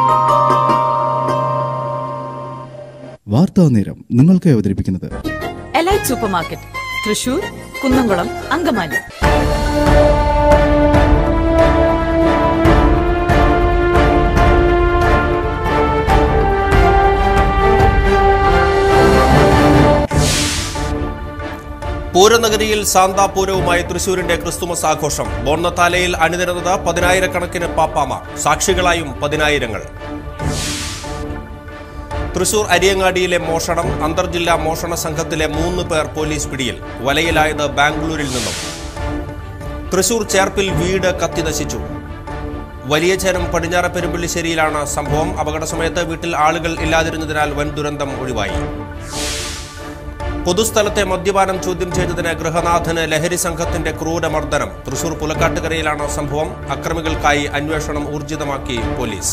വാർത്താനേരം നിങ്ങൾക്ക് അവതരിപ്പിക്കുന്നത് elite super market, Thrissur, Kunnamkulam, Angamaly. പൂരനഗരിയിൽ സാന്താപൂരവുമായി തൃശൂരിന്റെ ക്രിസ്തുമസ് ആഘോഷം. ബോൺനത്താലയിൽ അണിനിരന്നത് 10,000-കണക്കിന് പാപ്പാമാർ, സാക്ഷികളായും 10,000-ങ്ങൾ. തൃശൂർ അരിയങ്ങാടിയിലെ മോഷണം. അന്തർജില്ലാ മോഷണ സംഘത്തിലെ 3 പേർ പോലീസ് പിടിയിൽ. വലയിലായത് ബാംഗ്ലൂരിൽ നിന്നും. തൃശൂർ ചേർപ്പിൽ വീട് കത്തിനശിച്ചു. വലിയചേരം പടിഞ്ഞാറ പെരുമ്പള്ളിശ്ശേരിയിലാണ് സംഭവം. അപകട സമയത്ത് വീട്ടിൽ ആളുകൾ ഇല്ലാതിരുന്നതിനാൽ വൻ ദുരന്തം ഒഴിവായി. പൊതുസ്ഥലത്തെ മദ്യപാനം ചോദ്യം ചെയ്തതിന് ഗൃഹനാഥന് ലഹരി സംഘത്തിന്റെ ക്രൂരമർദ്ദനം. തൃശൂർ പുലക്കാട്ടുകരയിലാണ് സംഭവം. അക്രമികൾക്കായി അന്വേഷണം ഊർജിതമാക്കി പോലീസ്.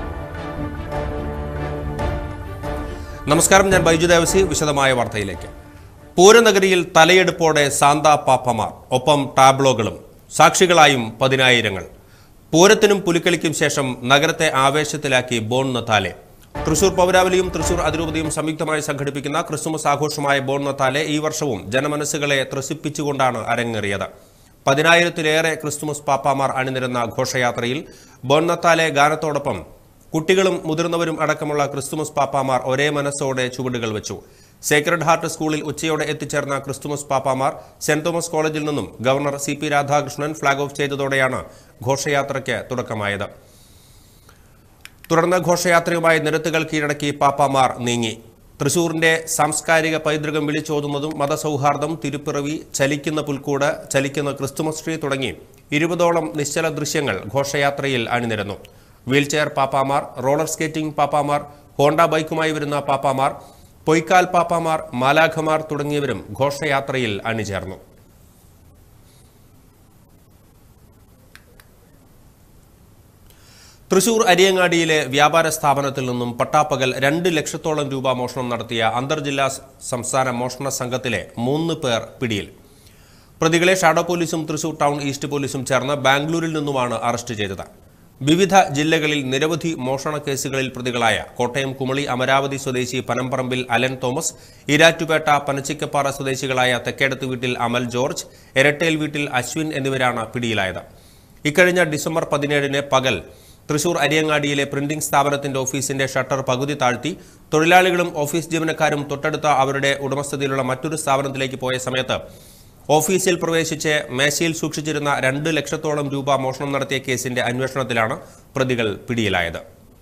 നമസ്കാരം, ഞാൻ ബൈജു ദേവസി. വിശദമായ വാർത്തയിലേക്ക്. പൂരനഗരിയിൽ തലയെടുപ്പോടെ സാന്താ പാപ്പമാർ, ഒപ്പം ടാബ്ലോകളും. സാക്ഷികളായും 10,000-ങ്ങൾ. പൂരത്തിനും പുലിക്കളിക്കും ശേഷം നഗരത്തെ ആവേശത്തിലാക്കി ബോൺനത്താലെ. തൃശൂർ പൗരാവലിയും തൃശൂർ അതിരൂപതയും സംയുക്തമായി സംഘടിപ്പിക്കുന്ന ക്രിസ്തുമസ് ആഘോഷമായ ബോൺനത്താലെ ഈ വർഷവും ജനമനസ്സുകളെ ത്രസിപ്പിച്ചുകൊണ്ടാണ് അരങ്ങേറിയത്. 10,000-ലേറെ ക്രിസ്തുമസ് പാപ്പാമാർ അണിനിരന്ന ഘോഷയാത്രയിൽ ബോൺനത്താലെ ഗാനത്തോടൊപ്പം കുട്ടികളും മുതിർന്നവരും അടക്കമുള്ള ക്രിസ്തുമസ് പാപ്പാമാർ ഒരേ മനസ്സോടെ ചുവടുകൾ വെച്ചു. സേക്രഡ് ഹാർട്ട് സ്കൂളിൽ ഉച്ചയോടെ എത്തിച്ചേർന്ന ക്രിസ്തുമസ് പാപ്പാമാർ സെന്റ് തോമസ് കോളേജിൽ നിന്നും governor CP Radhakrishnan flag off ചെയ്തതോടെയാണ് ഘോഷയാത്രയ്ക്ക് തുടക്കമായത്. തുടർന്ന് ഘോഷയാത്രയുമായി നിരത്തുകൾ കീഴടക്കി പാപ്പാമാർ നീങ്ങി. തൃശൂരിന്റെ സാംസ്കാരിക പൈതൃകം വിളിച്ചോതുന്നതും മതസൗഹാർദ്ദം, തിരുപ്പിറവി, ചലിക്കുന്ന പുൽക്കൂട്, ചലിക്കുന്ന ക്രിസ്തുമസ് ട്രീ തുടങ്ങി 20ഓളം നിശ്ചല ദൃശ്യങ്ങൾ ഘോഷയാത്രയിൽ അണിനിരന്നു. വീൽചെയർ പാപ്പാമാർ, റോളർ സ്കേറ്റിംഗ് പാപ്പാമാർ, ഹോണ്ട ബൈക്കുമായി വരുന്ന പാപ്പാമാർ, പൊയ്ക്കാൽ പാപ്പാമാർ, മാലാഖമാർ തുടങ്ങിയവരും ഘോഷയാത്രയിൽ അണിചേർന്നു. തൃശൂർ അരിയങ്ങാടിയിലെ വ്യാപാര സ്ഥാപനത്തിൽ നിന്നും പട്ടാപ്പകൽ 2 ലക്ഷത്തോളം രൂപ മോഷണം നടത്തിയ അന്തർജില്ലാ സംസ്ഥാന മോഷണ സംഘത്തിലെ 3 പേർ പിടിയിൽ. പ്രതികളെ ഷാഡോ പോലീസും തൃശൂർ ടൗൺ ഈസ്റ്റ് പോലീസും ചേർന്ന് ബാംഗ്ലൂരിൽ നിന്നുമാണ് അറസ്റ്റ് ചെയ്തത്. വിവിധ ജില്ലകളിൽ നിരവധി മോഷണ കേസുകളിൽ പ്രതികളായ കോട്ടയം കുമളി അമരാവതി സ്വദേശി പനംപറമ്പിൽ അലൻ തോമസ്, ഈരാറ്റുപേട്ട പനച്ചിക്കപ്പാറ സ്വദേശികളായ തെക്കേടത്ത് വീട്ടിൽ അമൽ ജോർജ്, എരട്ടേൽ വീട്ടിൽ അശ്വിൻ എന്നിവരാണ് പിടിയിലായത്. ഇക്കഴിഞ്ഞ ഡിസംബർ 17-ന് പകൽ തൃശൂർ അരിയങ്ങാടിയിലെ പ്രിന്റിംഗ് സ്ഥാപനത്തിന്റെ ഓഫീസിന്റെ ഷട്ടർ പകുതി താഴ്ത്തി തൊഴിലാളികളും ഓഫീസ് ജീവനക്കാരും തൊട്ടടുത്ത അവരുടെ ഉടമസ്ഥതയിലുള്ള മറ്റൊരു സ്ഥാപനത്തിലേക്ക് പോയ സമയത്ത് ഓഫീസിൽ പ്രവേശിച്ച് മേശയിൽ സൂക്ഷിച്ചിരുന്ന 2 ലക്ഷത്തോളം രൂപ മോഷണം നടത്തിയ കേസിന്റെ അന്വേഷണത്തിലാണ് പ്രതികൾ പിടിയിലായത്.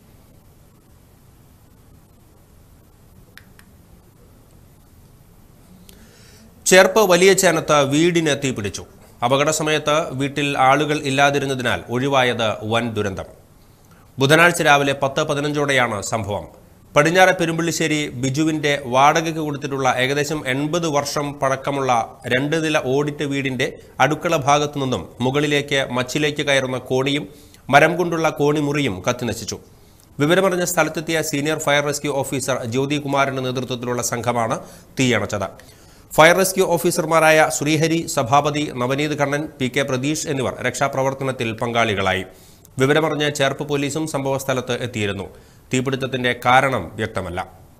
ചേർപ്പ് വലിയചേനത്ത് വീടിന് തീപിടിച്ചു. അപകട സമയത്ത് വീട്ടിൽ ആളുകൾ ഇല്ലാതിരുന്നതിനാൽ ഒഴിവായത് വൻ ദുരന്തം. ബുധനാഴ്ച രാവിലെ 10:15ഓടെയാണ് സംഭവം. പടിഞ്ഞാറെ പെരുമ്പള്ളിശ്ശേരി ബിജുവിന്റെ വാടകയ്ക്ക് കൊടുത്തിട്ടുള്ള ഏകദേശം 80 വർഷം പഴക്കമുള്ള 2 നില ഓടിട്ട വീടിന്റെ അടുക്കള ഭാഗത്തു നിന്നും മുകളിലേക്ക് മച്ചിലേക്ക് കയറുന്ന കോണിയും മരം കൊണ്ടുള്ള കോണിമുറിയും കത്തിനശിച്ചു. വിവരമറിഞ്ഞ സ്ഥലത്തെത്തിയ സീനിയർ ഫയർ റെസ്ക്യൂ ഓഫീസർ ജ്യോതികുമാറിന്റെ നേതൃത്വത്തിലുള്ള സംഘമാണ് തീയണച്ചത്. ഫയർ റെസ്ക്യൂ ഓഫീസർമാരായ ശ്രീഹരി, സഭാപതി, നവനീത് കണ്ണൻ, PK പ്രതീഷ് എന്നിവർ രക്ഷാപ്രവർത്തനത്തിൽ പങ്കാളികളായി. വിവരമറിഞ്ഞ് ചേർപ്പ് പോലീസും സംഭവസ്ഥലത്ത് എത്തിയിരുന്നു. തീപിടുത്തത്തിന്റെ കാരണം വ്യക്തമല്ല.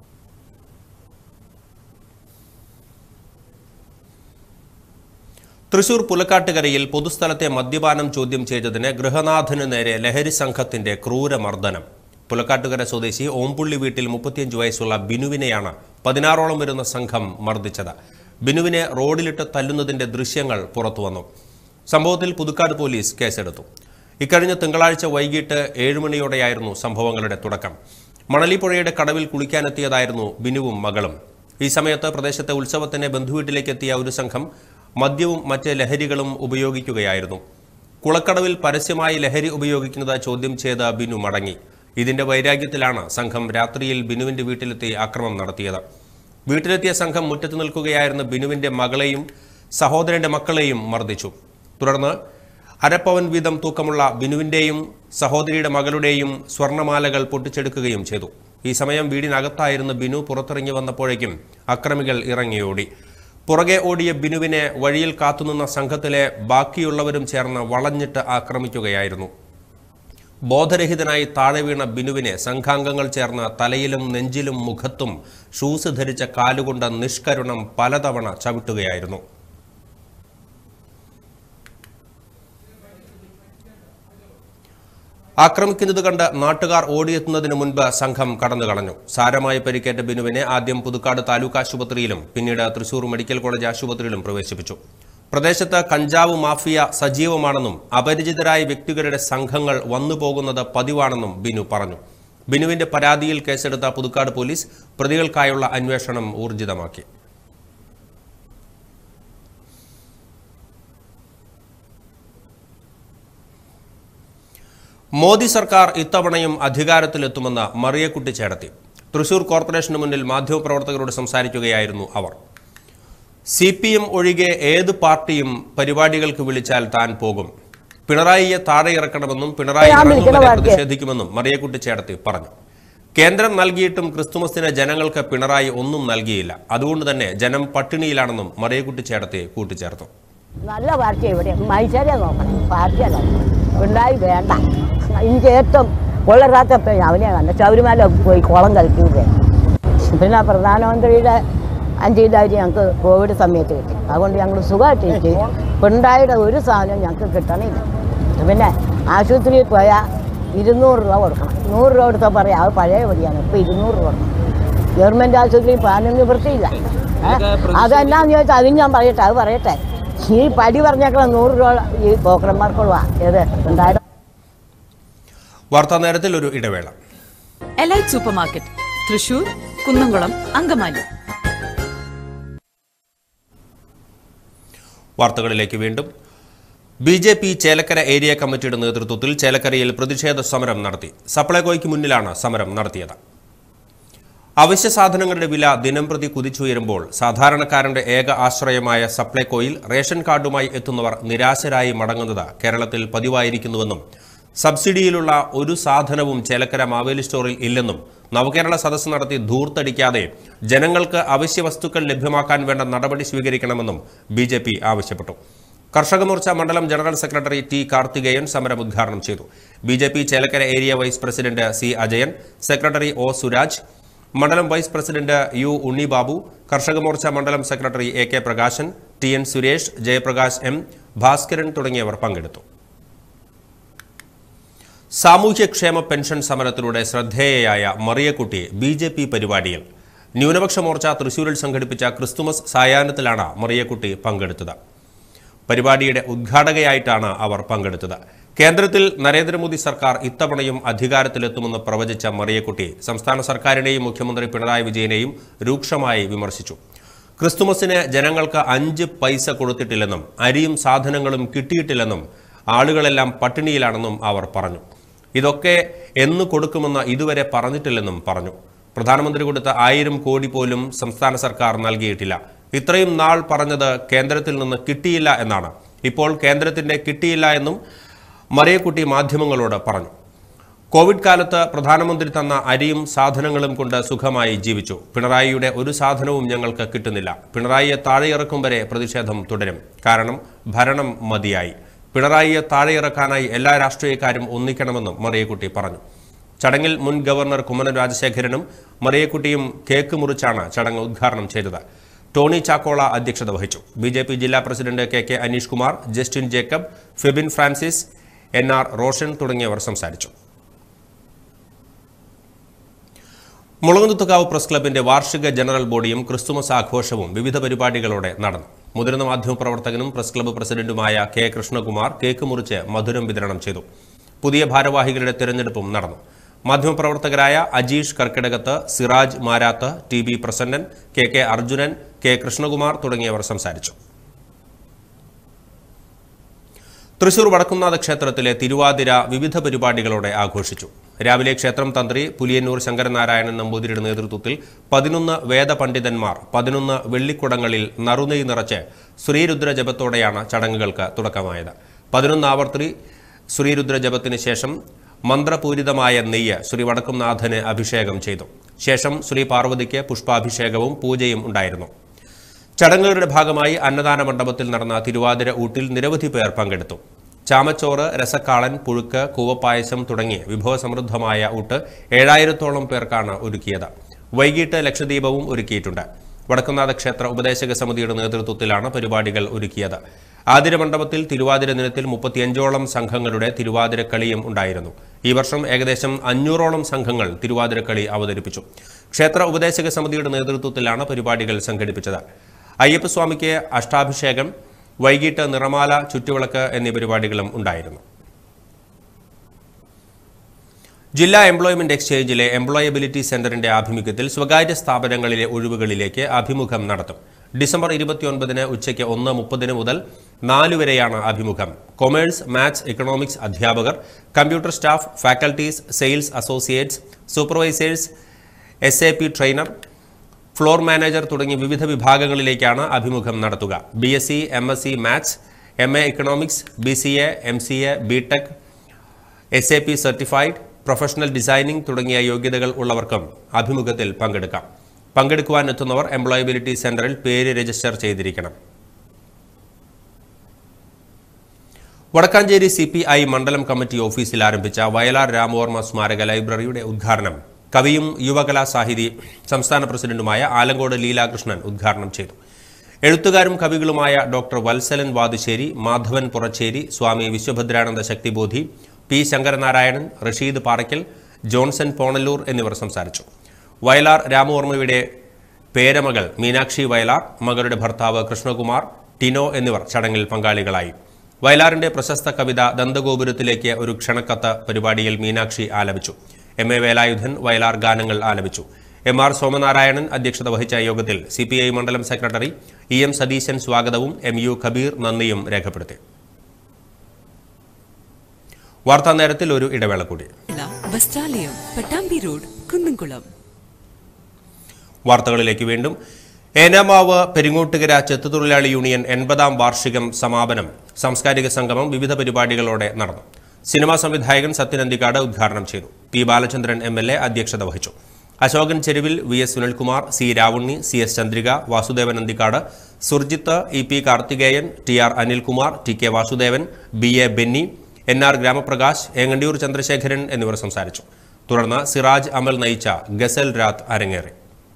തൃശൂർ പുലക്കാട്ടുകരയിൽ പൊതുസ്ഥലത്തെ മദ്യപാനം ചോദ്യം ചെയ്തതിന് ഗൃഹനാഥന് നേരെ ലഹരി സംഘത്തിന്റെ ക്രൂരമർദ്ദനം. പുലക്കാട്ടുകര സ്വദേശി ഓംപുള്ളി വീട്ടിൽ 35 വയസ്സുള്ള ബിനുവിനെയാണ് 16ഓളം വരുന്ന സംഘം മർദ്ദിച്ചത്. ബിനുവിനെ റോഡിലിട്ട് തല്ലുന്നതിന്റെ ദൃശ്യങ്ങൾ പുറത്തുവന്നു. സംഭവത്തിൽ പുതുക്കാട് പോലീസ് കേസെടുത്തു. ഇക്കഴിഞ്ഞ തിങ്കളാഴ്ച വൈകിട്ട് 7 മണിയോടെയായിരുന്നു സംഭവങ്ങളുടെ തുടക്കം. മണലിപ്പുഴയുടെ കടവിൽ കുളിക്കാനെത്തിയതായിരുന്നു ബിനുവും മകളും. ഈ സമയത്ത് പ്രദേശത്തെ ഉത്സവത്തിന് ബന്ധുവീട്ടിലേക്ക് എത്തിയ ഒരു സംഘം മദ്യവും മറ്റ് ലഹരികളും ഉപയോഗിക്കുകയായിരുന്നു. കുളക്കടവിൽ പരസ്യമായി ലഹരി ഉപയോഗിക്കുന്നത് ചോദ്യം ചെയ്ത് ബിനു മടങ്ങി. ഇതിന്റെ വൈരാഗ്യത്തിലാണ് സംഘം രാത്രിയിൽ ബിനുവിന്റെ വീട്ടിലെത്തി ആക്രമണം നടത്തിയത്. വീട്ടിലെത്തിയ സംഘം മുറ്റത്ത് നിൽക്കുകയായിരുന്ന ബിനുവിന്റെ മകളെയും സഹോദരന്റെ മക്കളെയും മർദ്ദിച്ചു. തുടർന്ന് അരപ്പവൻ വീതം തൂക്കമുള്ള ബിനുവിന്റെയും സഹോദരിയുടെ മകളുടെയും സ്വർണമാലകൾ പൊട്ടിച്ചെടുക്കുകയും ചെയ്തു. ഈ സമയം വീടിനകത്തായിരുന്ന ബിനു പുറത്തിറങ്ങി വന്നപ്പോഴേക്കും അക്രമികൾ ഇറങ്ങിയോടി. പുറകെ ഓടിയ ബിനുവിനെ വഴിയിൽ കാത്തുനിന്ന സംഘത്തിലെ ബാക്കിയുള്ളവരും ചേർന്ന് വളഞ്ഞിട്ട് ആക്രമിക്കുകയായിരുന്നു. ബോധരഹിതനായി താഴെ വീണ ബിനുവിനെ സംഘാംഗങ്ങൾ ചേർന്ന് തലയിലും നെഞ്ചിലും മുഖത്തും ഷൂസ് ധരിച്ച കാലുകൊണ്ട് നിഷ്കരുണം പലതവണ ചവിട്ടുകയായിരുന്നു. ആക്രമിക്കുന്നത് കണ്ട് നാട്ടുകാർ ഓടിയെത്തുന്നതിന് മുൻപ് സംഘം കടന്നുകളഞ്ഞു. സാരമായി പരിക്കേറ്റ ബിനുവിനെ ആദ്യം പുതുക്കാട് താലൂക്ക് ആശുപത്രിയിലും പിന്നീട് തൃശൂർ മെഡിക്കൽ കോളേജ് ആശുപത്രിയിലും പ്രവേശിപ്പിച്ചു. പ്രദേശത്ത് കഞ്ചാവ് മാഫിയ സജീവമാണെന്നും അപരിചിതരായ വ്യക്തികളുടെ സംഘങ്ങൾ വന്നുപോകുന്നത് പതിവാണെന്നും ബിനു പറഞ്ഞു. ബിനുവിന്റെ പരാതിയിൽ കേസെടുത്ത പുതുക്കാട് പോലീസ് പ്രതികൾക്കായുള്ള അന്വേഷണം ഊർജിതമാക്കി. മോദി സർക്കാർ ഇത്തവണയും അധികാരത്തിലെത്തുമെന്ന് മറിയക്കുട്ടി ചേടത്തി. തൃശൂർ കോർപ്പറേഷന് മുന്നിൽ മാധ്യമപ്രവർത്തകരോട് സംസാരിക്കുകയായിരുന്നു അവർ. CPM ഒഴികെ ഏത് പാർട്ടിയും പരിപാടികൾക്ക് വിളിച്ചാൽ താൻ പോകും. പിണറായിയെ താഴെ ഇറക്കണമെന്നും പിണറായി പ്രതിഷേധിക്കുമെന്നും മറിയക്കുട്ടി ചേടത്തി പറഞ്ഞു. കേന്ദ്രം നൽകിയിട്ടും ക്രിസ്തുമസിന് ജനങ്ങൾക്ക് പിണറായി ഒന്നും നൽകിയില്ല. അതുകൊണ്ട് തന്നെ ജനം പട്ടിണിയിലാണെന്നും മറിയക്കുട്ടി ചേടത്തി കൂട്ടിച്ചേർത്തു. നല്ല പാർട്ടി ഇവിടെ മനുഷ്യരെ നോക്കണം, പാർട്ടിയല്ല. പിണറായി വേണ്ട. എനിക്ക് ഏറ്റവും കൊള്ളരാത്തപ്പോ അവനെ കണ്ട ശബരിമല പോയി കുളം കളിക്കൂലേ. പിന്നെ പ്രധാനമന്ത്രിയുടെ 5 ലക്ഷം ഞങ്ങൾക്ക് കോവിഡ് സമയത്ത് കിട്ടി. അതുകൊണ്ട് ഞങ്ങൾ സുഖമായിട്ടിരിക്കും. പിണറായിയുടെ ഒരു സാധനം ഞങ്ങൾക്ക് കിട്ടണില്ല. പിന്നെ ആശുപത്രിയിൽ പോയാൽ 200 രൂപ കൊടുക്കണം. 100 രൂപ കൊടുത്താൽ പറയാം അത് പഴയ പടിയാണ്. ഇപ്പോൾ 200 രൂപ കൊടുക്കണം. ഗവൺമെൻറ് ആശുപത്രിയിൽ പോകാനും നിവൃത്തിയില്ല. അതെന്നാന്ന് ചോദിച്ചാൽ അതിന് ഞാൻ പറയട്ടെ, അത് പറയട്ടെ. ഈ പടി പറഞ്ഞേക്കണം 100 രൂപ ഈ പോക്കറന്മാർക്കുള്ള ഏത് ഉണ്ടായിട്ട്. വാർത്താ നേരത്തിൽ ഒരു ഇടവേള. Elite super market, Thrissur, Kunnamkulam, Angamaly. വാർത്തകളിലേക്ക് വീണ്ടും. BJP ചേലക്കര ഏരിയ കമ്മിറ്റിയുടെ നേതൃത്വത്തിൽ ചേലക്കരയിൽ പ്രതിഷേധ സമരം നടത്തി. സപ്ലൈകോയ്ക്ക് മുന്നിലാണ് സമരം നടത്തിയത്. അവശ്യ സാധനങ്ങളുടെ വില ദിനംപ്രതി കുതിച്ചുയരുമ്പോൾ സാധാരണക്കാരന്റെ ഏക ആശ്രയമായ സപ്ലൈകോയിൽ റേഷൻ കാർഡുമായി എത്തുന്നവർ നിരാശരായി മടങ്ങുന്നത് കേരളത്തിൽ പതിവായിരിക്കുന്നുവെന്നും സബ്സിഡിയിലുള്ള ഒരു സാധനവും ചേലക്കര മാവേലി സ്റ്റോറിൽ ഇല്ലെന്നും നവകേരള സദസ്സ് നടത്തി ധൂർത്തടിക്കാതെ ജനങ്ങൾക്ക് അവശ്യ വസ്തുക്കൾ ലഭ്യമാക്കാൻ വേണ്ട നടപടി സ്വീകരിക്കണമെന്നും BJP ആവശ്യപ്പെട്ടു. കർഷക മോർച്ച മണ്ഡലം ജനറൽ സെക്രട്ടറി T. കാർത്തികേയൻ സമരം ഉദ്ഘാടനം ചെയ്തു. BJP Chelakkara area vice president C. Ajayan, secretary O. Suraj, മണ്ഡലം vice president U. Unnibabu, Karshaka Morcha മണ്ഡലം secretary AK. Prakashan, TN. Suresh, Jayaprakash M. Bhaskaran തുടങ്ങിയവർ പങ്കെടുത്തു. സാമൂഹ്യക്ഷേമ പെൻഷൻ സമരത്തിലൂടെ ശ്രദ്ധേയയായ മറിയക്കുട്ടി BJP പരിപാടിയിൽ ന്യൂനപക്ഷ മോർച്ച തൃശൂരിൽ സംഘടിപ്പിച്ച ക്രിസ്തുമസ് സായാഹ്നത്തിലാണ് മറിയക്കുട്ടി പങ്കെടുത്തത്. പരിപാടിയുടെ ഉദ്ഘാടകയായിട്ടാണ് അവർ പങ്കെടുത്തത്. കേന്ദ്രത്തിൽ നരേന്ദ്രമോദി സർക്കാർ ഇത്തവണയും അധികാരത്തിലെത്തുമെന്ന് പ്രവചിച്ച മറിയക്കുട്ടി സംസ്ഥാന സർക്കാരിനെയും മുഖ്യമന്ത്രി പിണറായി വിജയനെയും രൂക്ഷമായി വിമർശിച്ചു. ക്രിസ്തുമസിന് ജനങ്ങൾക്ക് 5 പൈസ കൊടുത്തിട്ടില്ലെന്നും അരിയും സാധനങ്ങളും കിട്ടിയിട്ടില്ലെന്നും ആളുകളെല്ലാം പട്ടിണിയിലാണെന്നും അവർ പറഞ്ഞു. ഇതൊക്കെ എന്ന് കൊടുക്കുമെന്ന് ഇതുവരെ പറഞ്ഞിട്ടില്ലെന്നും പറഞ്ഞു. പ്രധാനമന്ത്രി കൊടുത്ത 1000 കോടി പോലും സംസ്ഥാന സർക്കാർ നൽകിയിട്ടില്ല. ഇത്രയും നാൾ പറഞ്ഞത് കേന്ദ്രത്തിൽ നിന്ന് കിട്ടിയില്ല എന്നാണ്. ഇപ്പോൾ കേന്ദ്രത്തിന്റെ കിട്ടിയില്ല എന്നും മറിയക്കുട്ടി മാധ്യമങ്ങളോട് പറഞ്ഞു. കോവിഡ് കാലത്ത് പ്രധാനമന്ത്രി തന്ന അരിയും സാധനങ്ങളും കൊണ്ട് സുഖമായി ജീവിച്ചു. പിണറായിയുടെ ഒരു സാധനവും ഞങ്ങൾക്ക് കിട്ടുന്നില്ല. പിണറായിയെ താഴെയിറക്കും വരെ പ്രതിഷേധം തുടരും. കാരണം ഭരണം മതിയായി. പിണറായിയെ താഴെയിറക്കാനായി എല്ലാ രാഷ്ട്രീയക്കാരും ഒന്നിക്കണമെന്നും മറിയക്കുട്ടി പറഞ്ഞു. ചടങ്ങിൽ മുൻ ഗവർണർ കുമ്മനം രാജശേഖരനും മറിയക്കുട്ടിയും കേക്ക് മുറിച്ചാണ് ചടങ്ങ് ഉദ്ഘാടനം ചെയ്തത്. ടോണി ചാക്കോള അധ്യക്ഷത വഹിച്ചു. BJP ജില്ലാ president KK Aneesh Kumar, Justin Jacob, Febin Francis, NR Roshan തുടങ്ങിയവർ സംസാരിച്ചു. മുളകുന്നത്തുകാവ് പ്രസ് ക്ലബിന്റെ വാർഷിക ജനറൽ ബോഡിയും ക്രിസ്തുമസ് ആഘോഷവും വിവിധ പരിപാടികളോടെ നടന്നു. മുതിർന്ന മാധ്യമപ്രവർത്തകനും പ്രസ് ക്ലബ്ബ് പ്രസിഡന്റുമായ K. കൃഷ്ണകുമാർ കേക്ക് മുറിച്ച് മധുരം വിതരണം ചെയ്തു. പുതിയ ഭാരവാഹികളുടെ തിരഞ്ഞെടുപ്പും നടന്നു. മാധ്യമപ്രവർത്തകരായ Ajeesh കർക്കിടകത്ത്, Siraj Marath, TB Prasannan, KK Arjunan, K. Krishnakumar തുടങ്ങിയവർ സംസാരിച്ചു. തൃശൂർ വടക്കുംനാഥ ക്ഷേത്രത്തിലെ തിരുവാതിര വിവിധ പരിപാടികളോടെ ആഘോഷിച്ചു. രാവിലെ ക്ഷേത്രം തന്ത്രി പുലിയന്നൂർ ശങ്കരനാരായണൻ നമ്പൂതിരിയുടെ നേതൃത്വത്തിൽ 11 വേദപണ്ഡിതന്മാർ 11 വെള്ളിക്കുടങ്ങളിൽ നറുനെയ് നിറച്ച് ശ്രീരുദ്ര ജപത്തോടെയാണ് ചടങ്ങുകൾക്ക് തുടക്കമായത്. 11 ആവർത്തി ശ്രീരുദ്ര ജപത്തിന് ശേഷം മന്ത്രപൂരിതമായ നെയ്യ് ശ്രീ വടക്കുംനാഥന് അഭിഷേകം ചെയ്തു. ശേഷം ശ്രീ പാർവതിക്ക് പുഷ്പാഭിഷേകവും പൂജയും ഉണ്ടായിരുന്നു. ചടങ്ങുകളുടെ ഭാഗമായി അന്നദാന മണ്ഡപത്തിൽ നടന്ന തിരുവാതിര ഊട്ടിൽ നിരവധി പേർ പങ്കെടുത്തു. ചാമച്ചോറ്, രസക്കാളൻ, പുഴുക്ക്, കൂവപ്പായസം തുടങ്ങിയ വിഭവസമൃദ്ധമായ ഊട്ട് 7000-ഓളം പേർക്കാണ് ഒരുക്കിയത്. വൈകിട്ട് ലക്ഷദീപവും ഒരുക്കിയിട്ടുണ്ട്. വടക്കുംനാഥ ക്ഷേത്ര ഉപദേശക സമിതിയുടെ നേതൃത്വത്തിലാണ് പരിപാടികൾ ഒരുക്കിയത്. ആതിര മണ്ഡപത്തിൽ തിരുവാതിര ദിനത്തിൽ 35ഓളം സംഘങ്ങളുടെ തിരുവാതിരക്കളിയും ഉണ്ടായിരുന്നു. ഈ വർഷം ഏകദേശം 500ഓളം സംഘങ്ങൾ തിരുവാതിരക്കളി അവതരിപ്പിച്ചു. ക്ഷേത്ര ഉപദേശക സമിതിയുടെ നേതൃത്വത്തിലാണ് പരിപാടികൾ സംഘടിപ്പിച്ചത്. അയ്യപ്പസ്വാമിക്ക് അഷ്ടാഭിഷേകം, വൈകിട്ട് നിറമാല, ചുറ്റുവിളക്ക് എന്നീ പരിപാടികളും ഉണ്ടായിരുന്നു. ജില്ലാ എംപ്ലോയ്മെന്റ് എക്സ്ചേഞ്ചിലെ എംപ്ലോയബിലിറ്റി സെന്ററിന്റെ ആഭിമുഖ്യത്തിൽ സ്വകാര്യ സ്ഥാപനങ്ങളിലെ ഒഴിവുകളിലേക്ക് അഭിമുഖം നടത്തും. ഡിസംബർ 29 ഉച്ചയ്ക്ക് 1:30 മുതൽ 4 വരെയാണ് അഭിമുഖം. കൊമേഴ്സ്, മാത്സ്, ഇക്കണോമിക്സ് അധ്യാപകർ, computer staff, faculties, sales associates, supervisors, SAP trainer, floor manager തുടങ്ങിയ വിവിധ വിഭാഗങ്ങളിലേക്കാണ് അഭിമുഖം നടത്തുക. BSc, MSc maths, MA economics, BCA, MCA, BTech, SAP certified, professional designing തുടങ്ങിയ യോഗ്യതകൾ ഉള്ളവർക്കും അഭിമുഖത്തിൽ പങ്കെടുക്കാം. പങ്കെടുക്കുവാൻ എത്തുന്നവർ എംപ്ലോയബിലിറ്റി സെന്ററിൽ പേര് രജിസ്റ്റർ ചെയ്തിരിക്കണം. വടക്കാഞ്ചേരി CPI മണ്ഡലം കമ്മിറ്റി ഓഫീസിൽ ആരംഭിച്ച വയലാർ രാമവർമ്മ സ്മാരക ലൈബ്രറിയുടെ ഉദ്ഘാടനം കവിയും യുവകലാ സാഹിതി സംസ്ഥാന പ്രസിഡന്റുമായ ആലങ്കോട് ലീലാകൃഷ്ണൻ ഉദ്ഘാടനം ചെയ്തു. എഴുത്തുകാരും കവികളുമായ ഡോക്ടർ വത്സലൻ വാതുശ്ശേരി, മാധവൻ പുറച്ചേരി, സ്വാമി വിശ്വഭദ്രാനന്ദ ശക്തിബോധി, P. ശങ്കരനാരായണൻ, റഷീദ് പാറയ്ക്കൽ, ജോൺസൺ പോണല്ലൂർ എന്നിവർ സംസാരിച്ചു. വയലാർ രാമവർമ്മയുടെ പേരമകൾ മീനാക്ഷി വയലാർ, മകളുടെ ഭർത്താവ് കൃഷ്ണകുമാർ, ടിനോ എന്നിവർ ചടങ്ങിൽ പങ്കാളികളായി. വയലാറിന്റെ പ്രശസ്ത കവിത ദന്തഗോപുരത്തിലേക്ക് ഒരു ക്ഷണക്കത്ത് പരിപാടിയിൽ മീനാക്ഷി ആലപിച്ചു. MA വേലായുധൻ വയലാർ ഗാനങ്ങൾ ആലപിച്ചു. MR സോമനാരായണൻ അധ്യക്ഷത വഹിച്ച യോഗത്തിൽ CPI മണ്ഡലം സെക്രട്ടറി EM സതീശൻ സ്വാഗതവും MU കബീർ നന്ദിയും രേഖപ്പെടുത്തി. വാർത്താ നേരത്തിൽ ഒരു ഇടവേള കൂടി. വസ്ത്രാലയം, പട്ടാമ്പി റോഡ്, കുന്നംകുളം. വാർത്തകളിലേക്ക് വീണ്ടും. ഏനാമാവ് പെരിങ്ങോട്ടുകര ചെത്തുതൊഴിലാളി യൂണിയൻ 80ാം വാർഷികം സമാപനം സാംസ്കാരിക സംഗമം വിവിധ പരിപാടികളോടെ നടന്നു. സിനിമാ സംവിധായകൻ സത്യൻ അന്തിക്കാട് ഉദ്ഘാടനം ചെയ്തു. P. ബാലചന്ദ്രൻ MLA അധ്യക്ഷത വഹിച്ചു. അശോകൻ ചെരുവിൽ, VS Sunilkumar, C. Ravunni, CS Chandrika, Vasudevan Anthikad, Surjit, EP Karthikeyan, TR Anilkumar, TK Vasudevan, BA Benny, NR Gramaprakash, Engandiyur Chandrasekharan എന്നിവർ സംസാരിച്ചു. തുടർന്ന് സിറാജ് അമൽ നയിച്ച ഗസൽ രാത്ത് അരങ്ങേറി.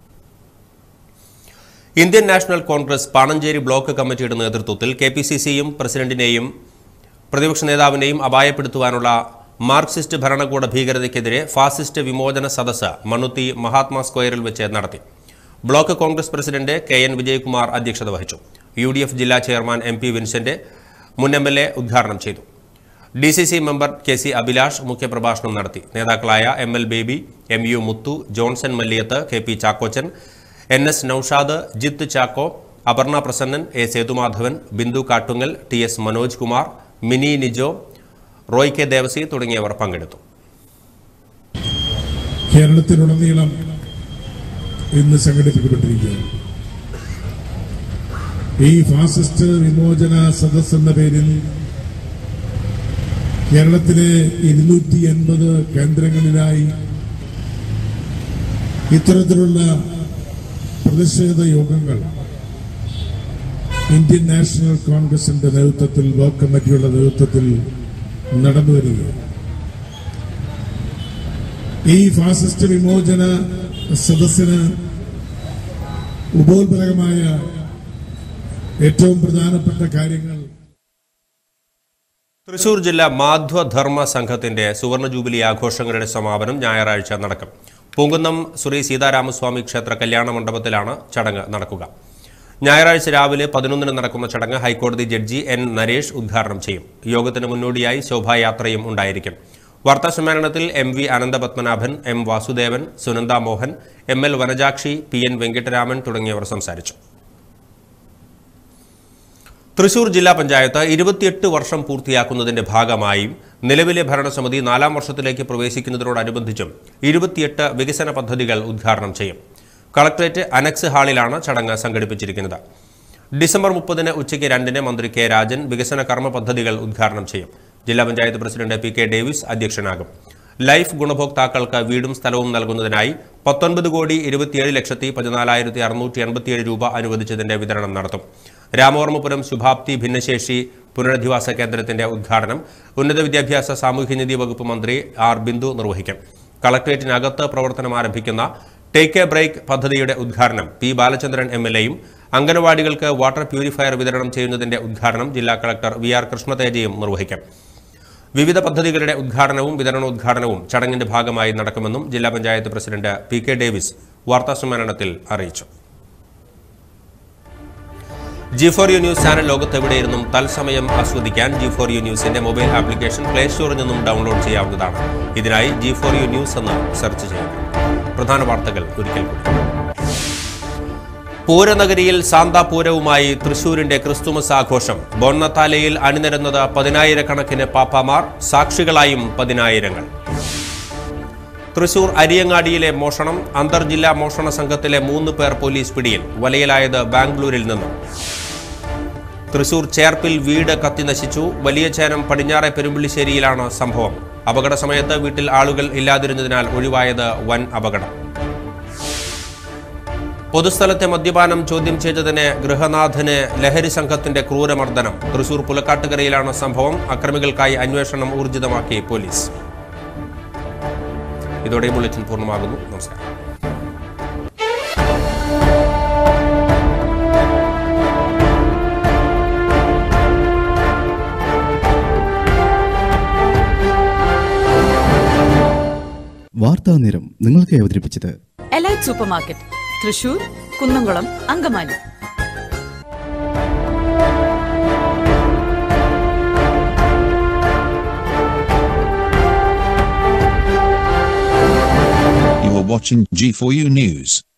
Indian National Congress Panancheri block കമ്മിറ്റിയുടെ നേതൃത്വത്തിൽ KPCCയും പ്രസിഡന്റിനെയും പ്രതിപക്ഷ നേതാവിനെയും അപായപ്പെടുത്തുവാനുള്ള മാർക്സിസ്റ്റ് ഭരണകൂട ഭീകരതയ്ക്കെതിരെ ഫാസിസ്റ്റ് വിമോചന സദസ്സ് മണ്ണുത്തി മഹാത്മാ സ്ക്വയറിൽ വെച്ച് നടത്തി. Block Congress president KN Vijayakumar അധ്യക്ഷത വഹിച്ചു. UDF ജില്ലാ ചെയർമാൻ MP വിൻസെന്റ്, മുൻ MLA ഉദ്ഘാടനം ചെയ്തു. DCC മെമ്പർ KC അഭിലാഷ് മുഖ്യപ്രഭാഷണം നടത്തി. നേതാക്കളായ ML Baby, MU Muthu, Johnson Malliyath, KP Chakkochan, NS Noushad, Jith Chacko, Aparna Prasannan, A Sethumadhavan, Bindu Kattungal, TS Manoj Kumar, Mini Nijo, Roy K Devasi തുടങ്ങിയവർ പങ്കെടുത്തു. കേരളത്തിലുടനീളം ഇന്ന് സംഘടിപ്പിക്കപ്പെട്ടിരിക്കുകയാണ്. ഈ ഫാസിസ്റ്റ് വിമോചന സദസ് എന്ന പേരിൽ കേരളത്തിലെ 280 കേന്ദ്രങ്ങളിലായി ഇത്തരത്തിലുള്ള പ്രതിഷേധ യോഗങ്ങൾ ഇന്ത്യൻ നാഷണൽ കോൺഗ്രസിന്റെ നേതൃത്വത്തിൽ, ബ്ലോക്ക് കമ്മിറ്റിയുടെ നേതൃത്വത്തിൽ നടന്നുവരികയാണ്. ഈ ഫാസിസ്റ്റ് വിമോചന സദസ്സിന് ഉപോത്ബലകമായ ഏറ്റവും പ്രധാനപ്പെട്ട കാര്യങ്ങൾ തൃശൂർ ജില്ലാ മാധ്വധർമ്മ സംഘത്തിന്റെ സുവർണ ജൂബിലി ആഘോഷങ്ങളുടെ സമാപനം ഞായറാഴ്ച നടക്കും. പൂങ്കുന്നം ശ്രീ സീതാരാമസ്വാമി ക്ഷേത്ര കല്യാണ മണ്ഡപത്തിലാണ് ചടങ്ങ് നടക്കുക. ഞായറാഴ്ച രാവിലെ 11-ന് നടക്കുന്ന ചടങ്ങ് ഹൈക്കോടതി ജഡ്ജി N. നരേഷ് ഉദ്ഘാടനം ചെയ്യും. യോഗത്തിന് മുന്നോടിയായി ശോഭായാത്രയും ഉണ്ടായിരിക്കും. വാർത്താസമ്മേളനത്തിൽ MV Ananthapadmanabhan, M. Vasudevan, Sunanda Mohan, ML Vanajakshi, PN Venkitaraman തുടങ്ങിയവർ സംസാരിച്ചു. തൃശൂർ ജില്ലാ പഞ്ചായത്ത് 28 വർഷം പൂർത്തിയാക്കുന്നതിന്റെ ഭാഗമായും നിലവിലെ ഭരണസമിതി 4ാം വർഷത്തിലേക്ക് പ്രവേശിക്കുന്നതിനോടനുബന്ധിച്ചും 28 വികസന പദ്ധതികൾ ഉദ്ഘാടനം ചെയ്യും. കളക്ടറേറ്റ് അനക്സ് ഹാളിലാണ് ചടങ്ങ് സംഘടിപ്പിച്ചിരിക്കുന്നത്. ഡിസംബർ 30-ന് ഉച്ചയ്ക്ക് 2-ന് മന്ത്രി K. രാജൻ വികസന കർമ്മ പദ്ധതികൾ ഉദ്ഘാടനം ചെയ്യും. ജില്ലാ panchayat president P. K. Davis അധ്യക്ഷനാകും. ലൈഫ് ഗുണഭോക്താക്കൾക്ക് വീടും സ്ഥലവും നൽകുന്നതിനായി 19,27,14,687 രൂപ അനുവദിച്ചതിന്റെ വിതരണം നടത്തും. രാമവർമ്മപുരം ശുഭാപ്തി ഭിന്നശേഷി പുനരധിവാസ കേന്ദ്രത്തിന്റെ ഉദ്ഘാടനം ഉന്നത വിദ്യാഭ്യാസ സാമൂഹ്യനീതി വകുപ്പ് മന്ത്രി ആർ ബിന്ദു നിർവഹിക്കും. കളക്ടറേറ്റിനകത്ത് പ്രവർത്തനം ആരംഭിക്കുന്ന ടേക്ക് എ ബ്രേക്ക് പദ്ധതിയുടെ ഉദ്ഘാടനം പി ബാലചന്ദ്രൻ MLAയും അംഗനവാടികൾക്ക് വാട്ടർ പ്യൂരിഫയർ വിതരണം ചെയ്യുന്നതിന്റെ ഉദ്ഘാടനം ജില്ലാ കളക്ടർ VR കൃഷ്ണതേജയും നിർവഹിക്കും. വിവിധ പദ്ധതികളുടെ ഉദ്ഘാടനവും വിതരണോദ്ഘാടനവും ചടങ്ങിന്റെ ഭാഗമായി നടക്കുമെന്നും ജില്ലാ പഞ്ചായത്ത് പ്രസിഡന്റ് PK ഡേവിസ് വാർത്താസമ്മേളനത്തിൽ അറിയിച്ചു. G4U ന്യൂസ് ചാനൽ ലോകത്തെവിടെയിരുന്നും തത്സമയം ആസ്വദിക്കാൻ G4U ന്യൂസിന്റെ മൊബൈൽ ആപ്ലിക്കേഷൻ പ്ലേ സ്റ്റോറിൽ നിന്നും ഡൗൺലോഡ് ചെയ്യാവുന്നതാണ്. ഇതിനായി G4U ന്യൂസ് എന്ന് സെർച്ച് ചെയ്യുക. പ്രധാന വാർത്തകൾ ഒരിക്കൽ കൂടി. പൂരനഗരിയിൽ സാന്താപൂരവുമായി തൃശൂരിന്റെ ക്രിസ്തുമസ് ആഘോഷം. ബോൺനത്താലയിൽ അണിനിരന്നത് 10,000-കണക്കിന് പാപ്പാമാർ, സാക്ഷികളായും 10,000-ങ്ങൾ. തൃശൂർ അരിയങ്ങാടിയിലെ മോഷണം. അന്തർജില്ലാ മോഷണ സംഘത്തിലെ 3 പേർ പോലീസ് പിടിയിൽ. വലയിലായത് ബാംഗ്ലൂരിൽ നിന്നും. തൃശൂർ ചേർപ്പിൽ വീട് കത്തിനശിച്ചു. വലിയചേനം പടിഞ്ഞാറെ പെരുമ്പള്ളിശ്ശേരിയിലാണ് സംഭവം. അപകട സമയത്ത് വീട്ടിൽ ആളുകൾ ഇല്ലാതിരുന്നതിനാൽ ഒഴിവായത് വൻ അപകടം. പൊതുസ്ഥലത്തെ മദ്യപാനം ചോദ്യം ചെയ്തതിന് ഗൃഹനാഥന് ലഹരി സംഘത്തിന്റെ ക്രൂരമർദ്ദനം. തൃശൂർ പുലക്കാട്ടുകരയിലാണ് സംഭവം. അക്രമികൾക്കായി അന്വേഷണം ഊർജിതമാക്കി പോലീസ്. ഇതോടെ ബുള്ളറ്റിൻ പൂർണ്ണമാകുന്നു. നമസ്കാരം. വാർത്താ നേരം നിങ്ങൾക്ക് അവതരിപ്പിച്ചത് elite super market, Thrissur, Kunnamkulam, Angamaly. You are watching G4U News.